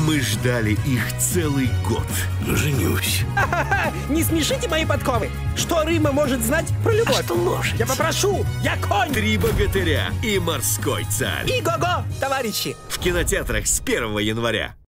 Мы ждали их целый год. Женюсь. Не смешите мои подковы. Что Рыма может знать про любовь? А что лошадь? Я попрошу, я конь. 3 богатыря и морской царь. И го-го, товарищи. В кинотеатрах с 1 января.